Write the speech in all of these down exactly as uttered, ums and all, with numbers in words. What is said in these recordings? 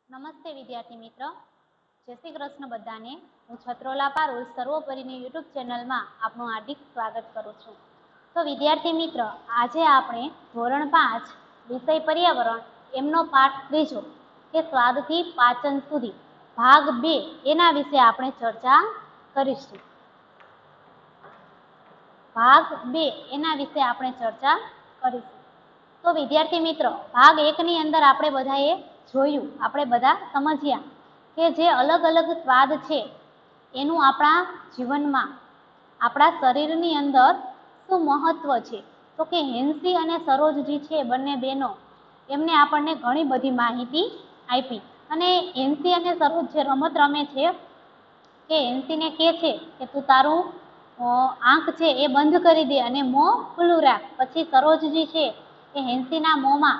નમસ્તે વિદ્યાર્થી મિત્ર, જય શ્રી કૃષ્ણ બધાને। હું છત્રોલા પારુલ સર્વોપરીની યુટ્યુબ ચેનલમાં આપનું હાર્દિક સ્વાગત કરું છું। તો વિદ્યાર્થી મિત્ર, આજે આપણે ધોરણ પાંચ વિષય પર્યાવરણ એમનો પાઠ ત્રીજો કે સ્વાદથી પાચન સુધી ભાગ બે એના વિશે આપણે ચર્ચા કરીશું। ભાગ બે એના વિશે આપણે ચર્ચા કરીશું। તો વિદ્યાર્થી મિત્રો, ભાગ એક ની અંદર આપણે બધાએ જોયું, આપણે બધા સમજ્યા કે જે અલગ અલગ સ્વાદ છે એનું આપણા જીવનમાં, આપણા શરીરની અંદર શું મહત્વ છે। તો કે હેન્સી અને સરોજજી છે બંને બહેનો, એમને આપણને ઘણી બધી માહિતી આપી। અને હેન્સી અને સરોજ જે રમત રમે છે કે હેન્સીને કહે છે કે તું તારું આંખ છે એ બંધ કરી દે અને મોં ખુલ્લું રાખ। પછી સરોજજી છે એ હેન્સીના મોંમાં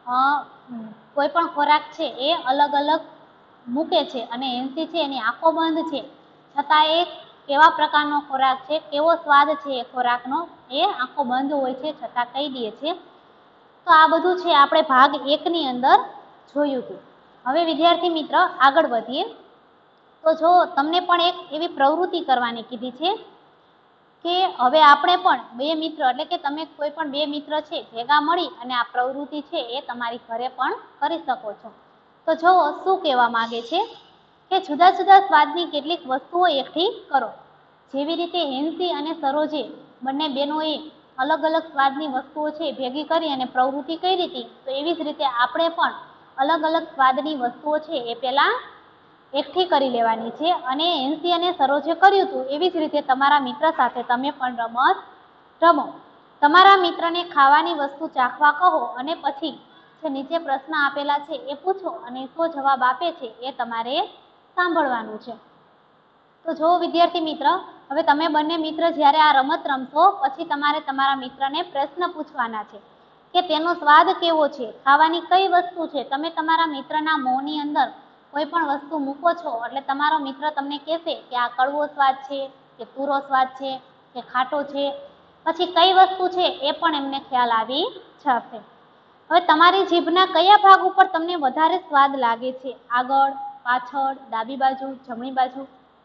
કોઈ પણ ખોરાક છે એ અલગ અલગ મૂકે છે અને હેન્સી છે એની આંખો બંધ છે, છતાં એ કેવા પ્રકારનો ખોરાક છે, કેવો સ્વાદ છે એ ખોરાકનો, એ આંખો બંધ હોય છે છતાં કહી દે છે। તો આ બધું છે આપણે ભાગ એક ની અંદર જોયું હતું। હવે વિદ્યાર્થી મિત્ર આગળ વધીએ તો જો તમને પણ એક એવી પ્રવૃત્તિ કરવાની કીધી છે કે હવે આપણે પણ બે મિત્ર, એટલે કે તમે કોઈ પણ બે મિત્ર છે ભેગા મળી અને આ પ્રવૃત્તિ છે એ તમારી ઘરે પણ કરી શકો છો। તો જો શું કહેવા માંગે છે કે જુદા જુદા સ્વાદની કેટલીક વસ્તુઓ એકઠી કરો। જેવી રીતે હેન્સી અને સરોજે બંને બહેનોએ અલગ અલગ સ્વાદની વસ્તુઓ છે ભેગી કરી અને પ્રવૃત્તિ કરી હતી, તો એવી જ રીતે આપણે પણ અલગ અલગ સ્વાદની વસ્તુઓ છે એ પહેલાં એકઠી કરી લેવાની છે। અને હેન્સી અને સરોજે કર્યું હતું એવી જ રીતે તમારા મિત્ર સાથે તમે પણ રમત રમો। તમારા મિત્રને ખાવાની વસ્તુ ચાખવા કહો અને પછી જે નીચે પ્રશ્ન આપેલા છે એ પૂછો અને શું જવાબ આપે છે એ તમારે સાંભળવાનું છે। તો જો વિદ્યાર્થી મિત્ર, હવે તમે બંને મિત્ર જ્યારે આ રમત રમશો પછી તમારે તમારા મિત્રને પ્રશ્ન પૂછવાના છે કે તેનો સ્વાદ કેવો છે, ખાવાની કઈ વસ્તુ છે। તમે તમારા મિત્રના મોંની અંદર કોઈ પણ વસ્તુ મૂકો છો એટલે તમારો મિત્ર તમને કહેશે કે આ કડવો સ્વાદ છે, કે તુરો સ્વાદ છે, કે ખાટો છે, પછી કઈ વસ્તુ છે એ પણ એમને ખ્યાલ આવી જશે। હવે તમારી જીભના કયા ભાગ ઉપર તમને વધારે સ્વાદ લાગે છે, આગળ, પાછળ, ડાબી બાજુ, જમણી બાજુ?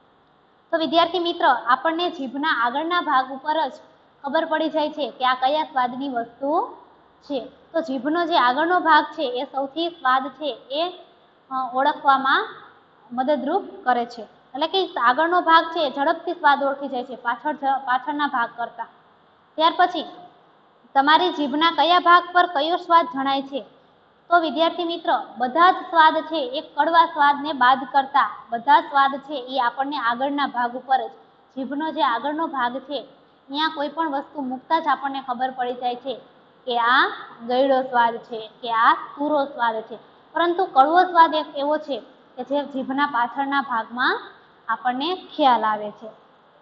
તો વિદ્યાર્થી મિત્ર, આપણને જીભના આગળના ભાગ ઉપર જ ખબર પડી જાય છે કે આ કયા સ્વાદની વસ્તુ છે। તો જીભનો જે આગળનો ભાગ છે એ સૌથી સ્વાદ છે એ ઓળખવામાં મદદરૂપ કરે છે, એટલે કે આગળનો ભાગ છે એ ઝડપથી સ્વાદ ઓળખી જાય છે પાછળ પાછળના ભાગ કરતા। ત્યાર પછી તમારી જીભના કયા ભાગ પર કયો સ્વાદ જણાય છે? તો વિદ્યાર્થી મિત્ર, બધા જ સ્વાદ છે એ કડવા સ્વાદને બાદ કરતા બધા સ્વાદ છે એ આપણને આગળના ભાગ ઉપર જ, જીભનો જે આગળનો ભાગ છે ત્યાં કોઈ પણ વસ્તુ મૂકતા જ આપણને ખબર પડી જાય છે કે આ ગળ્યો સ્વાદ છે, કે આ તુરો સ્વાદ છે। પરંતુ કડવો સ્વાદ એક એવો છે કે જે જીભના પાછળના ભાગમાં આપણને ખ્યાલ આવે છે।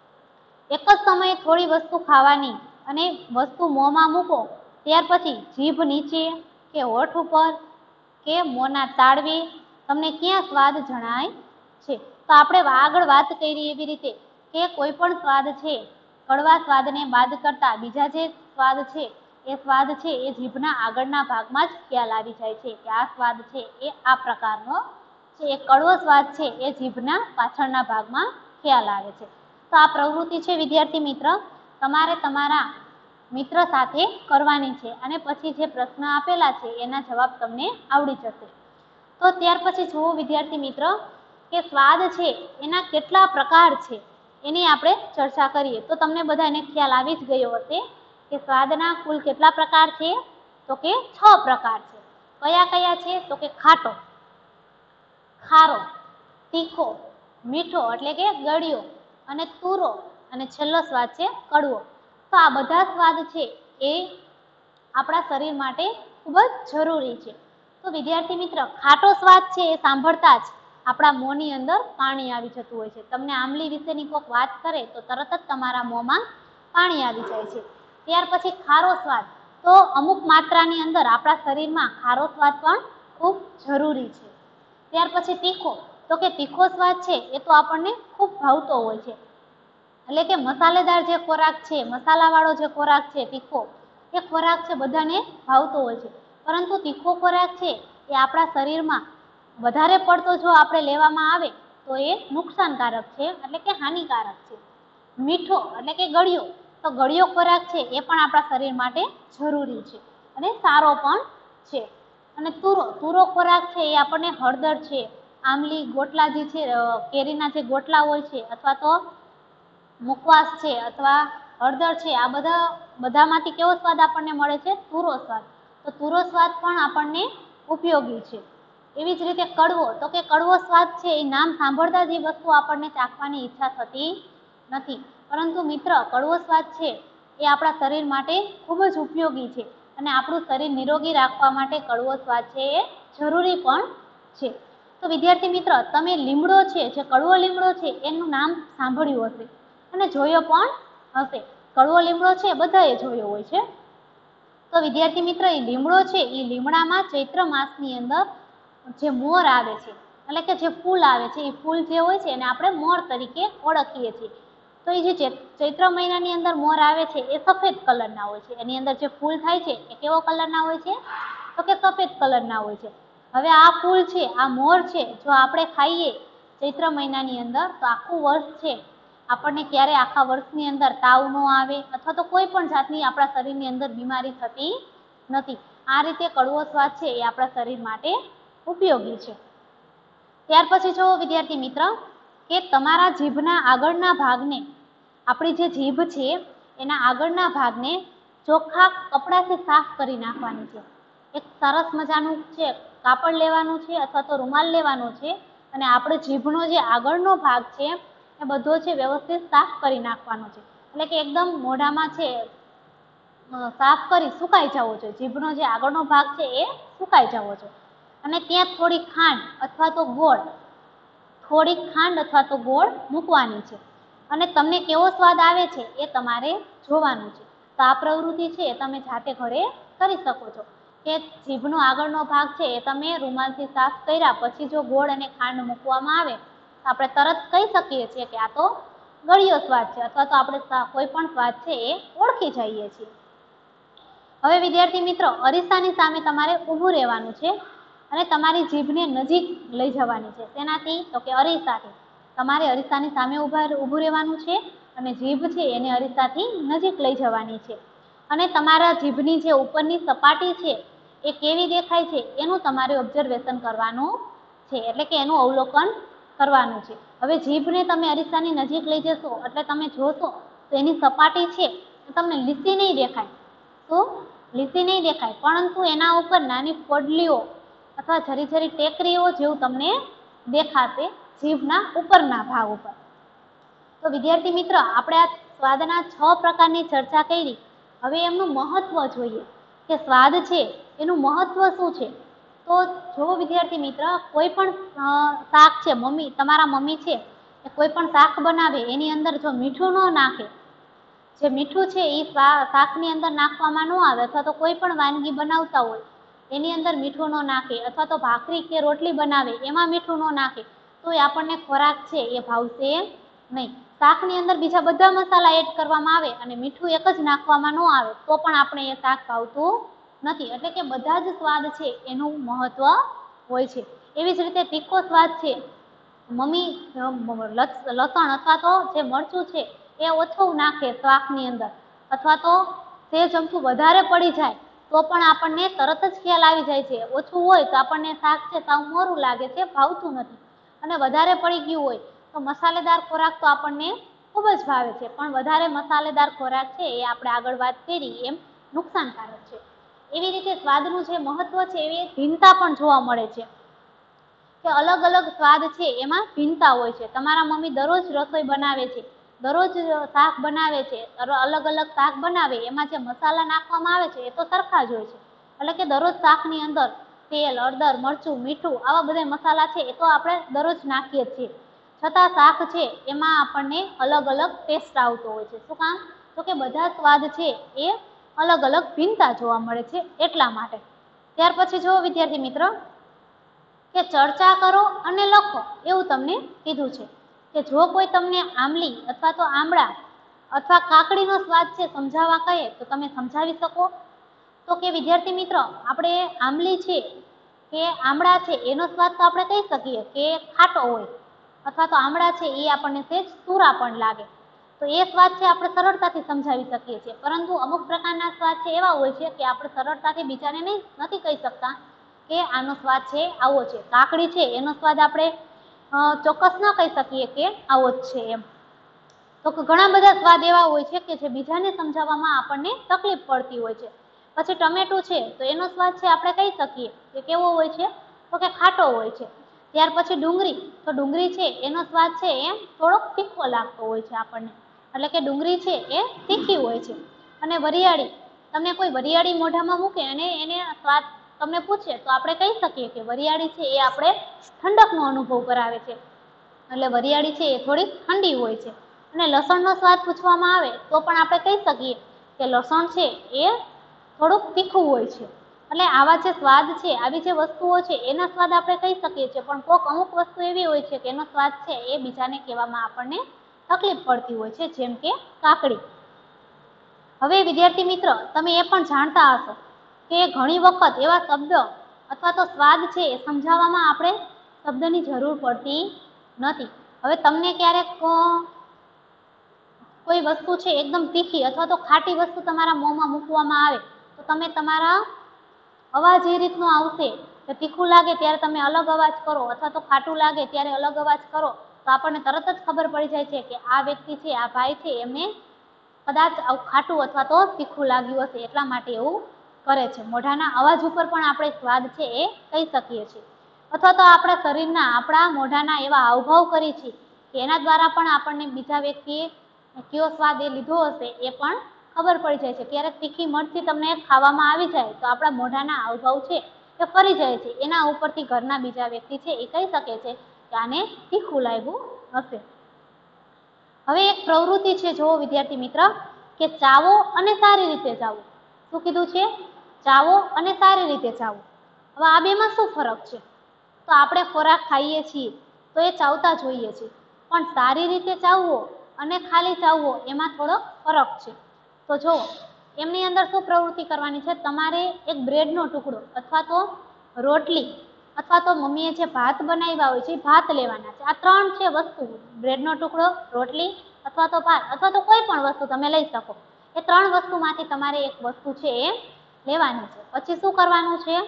એક જ સમયે થોડી વસ્તુ ખાવાની અને વસ્તુ મોંમાં મૂકો, ત્યાર પછી જીભ નીચે કે હોઠ ઉપર કે મોંના તાળવે તમને ક્યાં સ્વાદ જણાય છે? તો આપણે આગળ વાત કરી એવી રીતે કે કોઈ પણ સ્વાદ છે કડવા સ્વાદને બાદ કરતા બીજા જે સ્વાદ છે એ સ્વાદ છે એ જીભના આગળના ભાગમાં જ ખ્યાલ આવી જાય છે કે આ સ્વાદ છે એ આ પ્રકારનો છે, એ કડવો સ્વાદ છે એ જીભના પાછળના ભાગમાં ખ્યાલ આવે છે। તો આ પ્રવૃત્તિ છે વિદ્યાર્થી મિત્ર, તમારે તમારા મિત્ર સાથે કરવાની છે અને પછી જે પ્રશ્ન આપેલા છે એના જવાબ તમને આવડી જશે। તો ત્યાર પછી જુઓ વિદ્યાર્થી મિત્ર કે સ્વાદ છે એના કેટલા પ્રકાર છે એની આપણે ચર્ચા કરીએ। તો તમને બધાને ખ્યાલ આવી જ ગયો હશે કે સ્વાદના કુલ કેટલા પ્રકાર છે? તો કે છ પ્રકાર છે। કયા કયા છે? તો કે ખાટો, ખારો, તીખો, મીઠો એટલે કે ગળ્યો, અને તુરો, અને છેલ્લો સ્વાદ છે કડવો। તો આ બધા સ્વાદ છે એ આપણા શરીર માટે ખૂબ જ જરૂરી છે। તો વિદ્યાર્થી મિત્ર, ખાટો સ્વાદ છે એ સાંભળતા જ આપણા મોંની અંદર પાણી આવી જતું હોય છે। તમને આંબલી વિશેની કોઈક વાત કરે તો તરત જ તમારા મોંમાં પાણી આવી જાય છે। ત્યાર પછી ખારો સ્વાદ, તો અમુક માત્રાની અંદર આપણા શરીરમાં ખારો સ્વાદ પણ ખૂબ જરૂરી છે। ત્યાર પછી તીખો, તો કે તીખો સ્વાદ છે એ તો આપણને ખૂબ ભાવતો હોય છે, એટલે કે મસાલેદાર જે ખોરાક છે, મસાલાવાળો જે ખોરાક છે તીખો, એ ખોરાક છે બધાને ભાવતો હોય છે, પરંતુ તીખો ખોરાક છે એ આપણા શરીરમાં વધારે પડતો જો આપણે લેવામાં આવે તો એ નુકસાનકારક છે, એટલે કે હાનિકારક છે. મીઠો એટલે કે ગળ્યો, તો ગળ્યો ખોરાક છે એ પણ આપણા શરીર માટે જરૂરી છે અને સારો પણ છે. અને તુરો તુરો ખોરાક છે એ આપણને હળદર છે, આમલી, ગોટલા જે છે, કેરીના જે ગોટલા હોય છે, અથવા તો મુખવાસ છે અથવા હળદર છે, આ બધા બધામાંથી કેવો સ્વાદ આપણને મળે છે? તુરો સ્વાદ. તો તુરો સ્વાદ પણ આપણને ઉપયોગી છે. એવી જ રીતે કડવો, તો કે કડવો સ્વાદ છે એ નામ સાંભળતા જ એ વસ્તુ આપણને ચાખવાની ઈચ્છા થતી નથી. પરંતુ મિત્ર, કડવો સ્વાદ છે એ આપણા શરીર માટે ખૂબ જ ઉપયોગી છે અને આપણું શરીર નિરોગી રાખવા માટે કડવો સ્વાદ છે એ જરૂરી પણ છે. તો વિદ્યાર્થી મિત્ર, તમે લીમડો છે, જે કડવો લીમડો છે એનું નામ સાંભળ્યું હશે અને જોયો પણ હશે. કડવો લીમડો છે બધાએ જોયો હોય છે. તો વિદ્યાર્થી મિત્ર, એ લીમડો છે એ લીમડામાં ચૈત્ર માસની અંદર જે મોર આવે છે, એટલે કે જે ફૂલ આવે છે, એ ફૂલ જે હોય છે એને આપણે મોર તરીકે ઓળખીએ છીએ. તો એ જે ચૈત્ર મહિનાની અંદર મોર આવે છે એ સફેદ કલરના હોય છે. એની અંદર જે ફૂલ થાય છે એ કેવો કલરના હોય છે? તો કે સફેદ કલરના હોય છે. હવે આ ફૂલ છે, આ મોર છે, જો આપણે ખાઈએ ચૈત્ર મહિનાની અંદર, તો આખું વર્ષ છે આપણને ક્યારે આખા વર્ષની અંદર તાવ ન આવે અથવા તો કોઈ પણ જાતની આપણા શરીરની અંદર બીમારી થતી નથી. આ રીતે કડવો સ્વાદ છે એ આપણા શરીર માટે ઉપયોગી છે. ત્યાર પછી જો વિદ્યાર્થી મિત્ર, કે તમારા જીભના આગળના ભાગને, આપણી જે જીભ છે એના આગળના ભાગને ચોખ્ખા કપડાથી સાફ કરી નાખવાની છે. એક સરસ મજાનું છે કાપડ લેવાનું છે અથવા તો રૂમાલ લેવાનો છે અને આપણે જીભનો જે આગળનો ભાગ છે એ બધો છે વ્યવસ્થિત સાફ કરી નાખવાનો છે. એટલે કે એકદમ મોઢામાં છે સાફ કરી સુકાઈ જવો જોઈએ. જીભનો જે આગળનો ભાગ છે એ સુકાઈ જવો જોઈએ. અને ત્યાં થોડી ખાંડ અથવા તો ગોળ થોડીક ખાંડ અથવા તો ગોળ મૂકવાની છે. અને તમને કેવો સ્વાદ આવે છે એ તમારે જોવાનું છે. તો આ પ્રવૃત્તિ છે એ તમે જાતે ઘરે કરી શકો છો. કે જીભનો આગળનો ભાગ છે એ તમે રૂમાલથી સાફ કર્યા પછી જો ગોળ અને ખાંડ મૂકવામાં આવે તો આપણે તરત કહી શકીએ છીએ કે આ તો ગળ્યો સ્વાદ છે, અથવા તો આપણે કોઈ પણ સ્વાદ છે એ ઓળખી જઈએ છીએ. હવે વિદ્યાર્થી મિત્રો, અરીસાની સામે તમારે ઊભું રહેવાનું છે અને તમારી જીભને નજીક લઈ જવાની છે. તેનાથી તો કે અરીસાથી તમારે અરીસાની સામે ઊભા ઊભું રહેવાનું છે અને જીભ છે એને અરીસાથી નજીક લઈ જવાની છે. અને તમારા જીભની જે ઉપરની સપાટી છે એ કેવી દેખાય છે એનું તમારે ઓબ્ઝર્વેશન કરવાનું છે, એટલે કે એનું અવલોકન કરવાનું છે. હવે જીભને તમે અરીસાની નજીક લઈ જશો એટલે તમે જોશો તો એની સપાટી છે એ તમને લીસી નહીં દેખાય. તો લીસી નહીં દેખાય, પરંતુ એના ઉપર નાની ફોડલીઓ અથવા જરી જરી ટેકરીઓ જેવું તમને દેખાશે જીભના ઉપરના ભાગ ઉપર. તો વિદ્યાર્થી મિત્ર, આપણે આ સ્વાદના છ પ્રકારની ચર્ચા કરી. હવે એમનું મહત્વ જોઈએ કે સ્વાદ છે એનું મહત્વ શું છે. તો જો વિદ્યાર્થી મિત્ર, કોઈ પણ શાક છે, મમ્મી તમારા મમ્મી છે એ કોઈ પણ શાક બનાવે એની અંદર જો મીઠું ન નાખે, જે મીઠું છે એ શાકની અંદર નાખવામાં ન આવે, અથવા તો કોઈ પણ વાનગી બનાવતા હોય એની અંદર મીઠું ન નાખે, અથવા તો ભાખરી કે રોટલી બનાવે એમાં મીઠું ન નાખે, તો એ આપણને ખોરાક છે એ ભાવશે નહીં. શાકની અંદર બીજા બધા મસાલા એડ કરવામાં આવે અને મીઠું એક જ નાખવામાં ન આવે તો પણ આપણે એ શાક ભાવતું નથી. એટલે કે બધા જ સ્વાદ છે એનું મહત્વ હોય છે. એવી જ રીતે તીખો સ્વાદ છે, મમ્મી લસણ અથવા તો જે મરચું છે એ ઓછું નાખે શાકની અંદર, અથવા તો તે ચમચું વધારે પડી જાય તો પણ આપણને તરત જ ખ્યાલ આવી જાય છે. ઓછું હોય તો આપણને શાક છે સાવ મોરું લાગે છે, ભાવતું નથી. અને વધારે પડી ગયું હોય તો મસાલેદાર ખોરાક તો આપણને ખૂબ જ ભાવે છે, પણ વધારે મસાલેદાર ખોરાક છે એ આપણે આગળ વાત કરી એમ નુકસાનકારક છે. એવી રીતે સ્વાદનું જે મહત્વ છે એવી ભિન્નતા પણ જોવા મળે છે કે અલગ અલગ સ્વાદ છે એમાં ભિન્નતા હોય છે. તમારા મમ્મી દરરોજ રસોઈ બનાવે છે, દરરોજ શાક બનાવે છે, અલગ અલગ શાક બનાવે એમાં જે મસાલા નાખવામાં આવે છે એ તો સરખા જ હોય છે. એટલે કે દરરોજ શાકની અંદર તેલ, હળદર, મરચું, મીઠું આવા બધા મસાલા છે એ તો આપણે દરરોજ નાખીએ જ છીએ, છતાં શાક છે એમાં આપણને અલગ અલગ ટેસ્ટ આવતો હોય છે. શું કામ? તો કે બધા સ્વાદ છે એ અલગ અલગ ભિન્નતા જોવા મળે છે એટલા માટે. ત્યાર પછી જો વિદ્યાર્થી મિત્ર, કે ચર્ચા કરો અને લખો એવું તમને કીધું છે. કે જો કોઈ તમને આમલી અથવા તો આમળા અથવા કાકડીનો સ્વાદ છે સમજાવવા કહે તો તમે સમજાવી શકો. તો કે વિદ્યાર્થી મિત્ર, આપણે આમલી છે કે આમળા છે એનો સ્વાદ તો આપણે કહી શકીએ કે ખાટો હોય, અથવા તો આમળા છે એ આપણને સેજ તુરા પણ લાગે, તો એ સ્વાદ છે આપણે સરળતાથી સમજાવી શકીએ છીએ. પરંતુ અમુક પ્રકારના સ્વાદ છે એવા હોય છે કે આપણે સરળતાથી બીજાને નહીં નથી કહી શકતા કે આનો સ્વાદ છે આવો છે. કાકડી છે એનો સ્વાદ આપણે ચોક્કસ ન કહી શકીએ કે આવો જ છે એમ. તો ઘણા બધા સ્વાદ એવા હોય છે કે જે બીજાને સમજાવવામાં આપણને તકલીફ પડતી હોય છે. પછી ટમેટું છે તો એનો સ્વાદ છે આપણે કહી શકીએ કે કેવો હોય છે, તો કે ખાટો હોય છે. ત્યાર પછી ડુંગળી, તો ડુંગળી છે એનો સ્વાદ છે એ થોડોક તીખો લાગતો હોય છે આપણને, એટલે કે ડુંગળી છે એ તીખી હોય છે. અને વરિયાળી, તમને કોઈ વરિયાળી મોઢામાં મૂકે અને એને સ્વાદ તમને પૂછે તો આપણે કહી શકીએ કે વરિયાળી છે એ આપણે ઠંડકનો અનુભવ કરાવે છે, એટલે વરિયાળી છે એ થોડીક ઠંડી હોય છે. અને લસણનો સ્વાદ પૂછવામાં આવે તો પણ આપણે કહી શકીએ કે લસણ છે એ થોડુંક તીખું હોય છે. એટલે આવા જે સ્વાદ છે, આવી જે વસ્તુઓ છે એના સ્વાદ આપણે કહી શકીએ છીએ, પણ કોઈક અમુક વસ્તુ એવી હોય છે કે એનો સ્વાદ છે એ બીજાને કહેવામાં આપણને તકલીફ પડતી હોય છે, જેમ કે કાકડી. હવે વિદ્યાર્થી મિત્ર, તમે એ પણ જાણતા હશો કે ઘણી વખત એવા શબ્દ અથવા તો સ્વાદ છે એ સમજાવવામાં આપણે શબ્દની જરૂર પડતી નથી. હવે તમને ક્યારેક કોઈ વસ્તુ છે એકદમ તીખી અથવા તો ખાટી વસ્તુ તમારા મોંમાં મૂકવામાં આવે તો તમે તમારા અવાજ એ રીતનો આવશે કે તીખું લાગે ત્યારે તમે અલગ અવાજ કરો, અથવા તો ખાટું લાગે ત્યારે અલગ અવાજ કરો, તો આપણને તરત જ ખબર પડી જાય છે કે આ વ્યક્તિ છે, આ ભાઈ છે, એમને કદાચ ખાટું અથવા તો તીખું લાગ્યું હશે એટલા માટે એવું કરે છે. મોઢાના અવાજ ઉપર પણ આપણે સ્વાદ છે એ કહી શકીએ છીએ, અથવા તો આપણા શરીરના આપણા મોઢાના એવા હાવભાવ કરી છે કે એના દ્વારા પણ આપણને બીજા વ્યક્તિએ કયો સ્વાદ એ લીધો હશે એ પણ ખબર પડી જાય છે. ક્યારેક તીખી મરચી તમને ખાવામાં આવી જાય તો આપણા મોઢાના હાવભાવ છે એ ફરી જાય છે, એના ઉપરથી ઘરના બીજા વ્યક્તિ છે એ કહી શકે છે કે આને તીખું લાગ્યું હશે. હવે એક પ્રવૃત્તિ છે, જો વિદ્યાર્થી મિત્ર, કે ચાવો અને સારી રીતે ચાવો. શું કીધું છે? ચાવો અને સારી રીતે ચાવો. હવે આ બેમાં શું ફરક છે? તો આપણે ખોરાક ખાઈએ છીએ તો એ ચાવતા જોઈએ છીએ, પણ સારી રીતે ચાવવો અને ખાલી ચાવવો એમાં થોડો ફરક છે. તો જો એમની અંદર શું પ્રવૃત્તિ કરવાની છે, તમારે એક બ્રેડનો ટુકડો અથવા તો રોટલી અથવા તો મમ્મીએ જે ભાત બનાવ્યા હોય છે એ ભાત લેવાના છે. આ ત્રણ છે વસ્તુ, બ્રેડનો ટુકડો, રોટલી અથવા તો ભાત, અથવા તો કોઈ પણ વસ્તુ તમે લઈ શકો. એ ત્રણ વસ્તુમાંથી તમારે એક વસ્તુ છે એ લેવાની છે. પછી શું કરવાનું છે,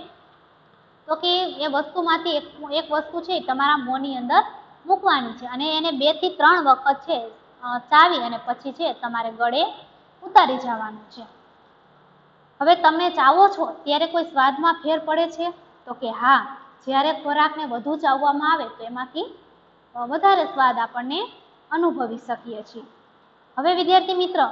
તો કે એ વસ્તુમાંથી એક એક વસ્તુ છે એ તમારા મોંની અંદર મૂકવાની છે અને એને બે થી ત્રણ વખત છે ચાવી અને પછી છે તમારે ગળે ઉતારી જવાનું છે. હવે તમે ચાવો છો ત્યારે કોઈ સ્વાદમાં ફેર પડે છે? તો કે હા, જ્યારે ખોરાકને વધુ ચાવવામાં આવે તો એમાંથી વધારે સ્વાદ આપણને અનુભવી શકીએ છીએ. હવે વિદ્યાર્થી મિત્ર,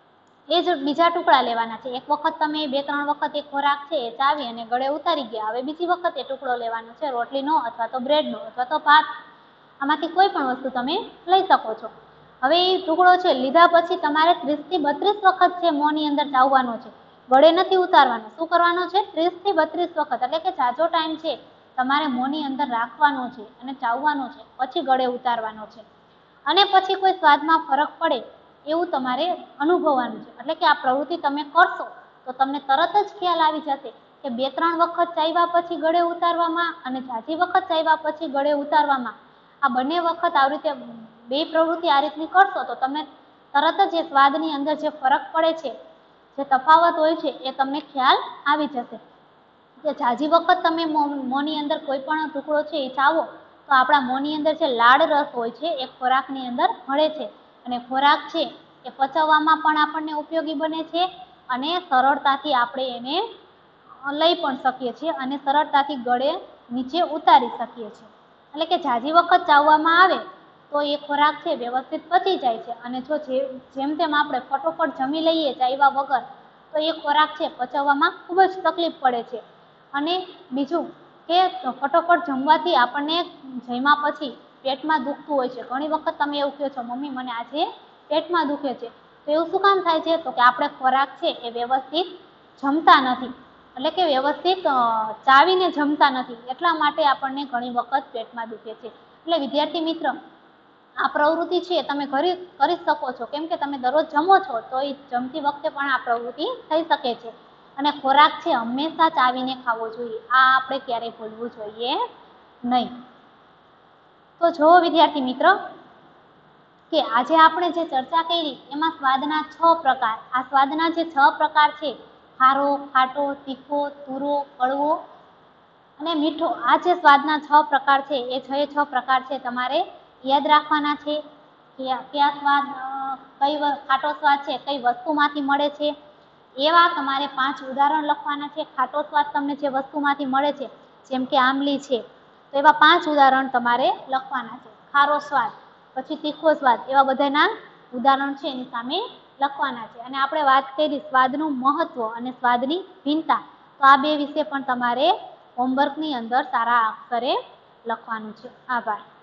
એ જ બીજા ટુકડા લેવાના છે. એક વખત તમે બે ત્રણ વખત એ ખોરાક છે એ ચાવી અને ગળે ઉતારી ગયા, હવે બીજી વખત એ ટુકડો લેવાનો છે રોટલીનો અથવા તો બ્રેડનો અથવા તો ભાત, આમાંથી કોઈ પણ વસ્તુ તમે લઈ શકો છો. હવે એ ટુકડો છે લીધા પછી તમારે ત્રીસ થી બત્રીસ વખત છે મોંની અંદર ચાવવાનો છે, ગળે નથી ઉતારવાનો. શું કરવાનો છે? ત્રીસ થી બત્રીસ વખત, એટલે કે જાજો ટાઈમ છે તમારે મોંની અંદર રાખવાનો છે અને ચાવવાનો છે, પછી ગળે ઉતારવાનો છે. અને પછી કોઈ સ્વાદમાં ફરક પડે એવું તમારે અનુભવવાનું છે. એટલે કે આ પ્રવૃત્તિ તમે કરશો તો તમને તરત જ ખ્યાલ આવી જશે કે બે ત્રણ વખત ચાવ્યા પછી ગળે ઉતારવામાં અને જાજી વખત ચાવ્યા પછી ગળે ઉતારવામાં, આ બંને વખત આવી રીતે બે પ્રવૃત્તિ આ રીતની કરશો તો તમને તરત જ એ સ્વાદની અંદર જે ફરક પડે છે, જે તફાવત હોય છે એ તમને ખ્યાલ આવી જશે. કે જાજી વખત તમે મોંની અંદર કોઈ પણ ટુકડો છે એ ચાવો તો આપણા મોંની અંદર જે લાળ રસ હોય છે એ ખોરાકની અંદર મળે છે અને ખોરાક છે એ પચવવામાં પણ આપણને ઉપયોગી બને છે અને સરળતાથી આપણે એને લઈ પણ શકીએ છીએ અને સરળતાથી ગળે નીચે ઉતારી શકીએ છીએ. એટલે કે જાજી વખત ચાવવામાં આવે તો એ ખોરાક છે વ્યવસ્થિત પચી જાય છે, અને જો જેમ તેમ આપણે ફટોફટ જમી લઈએ ચાવ્યા વગર તો એ ખોરાક છે પચવવામાં ખૂબ જ તકલીફ પડે છે. અને બીજું કે ફટોફટ જમવાથી આપણને જમ્યા પછી પેટમાં દુખતું હોય છે. ઘણી વખત તમે એવું કહો છો, મમ્મી મને આજે પેટમાં દુખે છે, તો એવું શું કામ થાય છે? તો કે આપણે ખોરાક છે એ વ્યવસ્થિત જમતા નથી, એટલે કે વ્યવસ્થિત ચાવીને જમતા નથી, એટલા માટે આપણને ઘણી વખત પેટમાં દુખે છે. એટલે વિદ્યાર્થી મિત્ર, આ પ્રવૃત્તિ છે તમે કરી કરી શકો છો, કેમ કે તમે દરરોજ જમો છો તો એ જમતી વખતે પણ આ પ્રવૃત્તિ થઈ શકે છે. અને ખોરાક છે હંમેશા ચાવીને ખાવો જોઈએ. આ આપણે ક્યારેય ભૂલવું જોઈએ નહીં. તો જો વિદ્યાર્થી મિત્રો કે આજે આપણે જે ચર્ચા કરી એમાં સ્વાદના છ પ્રકાર, આ સ્વાદના જે છ પ્રકાર છે ખારો, ખાટો, તીખો, તુરો, કડવો અને મીઠો, આ જે સ્વાદના છ પ્રકાર છે એ છ એ છ પ્રકાર છે તમારે યાદ રાખવાના છે. કયા સ્વાદ, કઈ ખાટો સ્વાદ છે કઈ વસ્તુમાંથી મળે છે, એવા તમારે પાંચ ઉદાહરણ લખવાના છે. ખાટો સ્વાદ તમને જે વસ્તુમાંથી મળે છે જેમ કે આંબલી છે, તો એવા પાંચ ઉદાહરણ તમારે લખવાના છે. ખારો સ્વાદ, પછી તીખો સ્વાદ, એવા બધાના ઉદાહરણ છે એની સામે લખવાના છે. અને આપણે વાત કરી સ્વાદનું મહત્વ અને સ્વાદની ભિન્નતા, તો આ બે વિશે પણ તમારે હોમવર્કની અંદર સારા અક્ષરે લખવાનું છે. આભાર.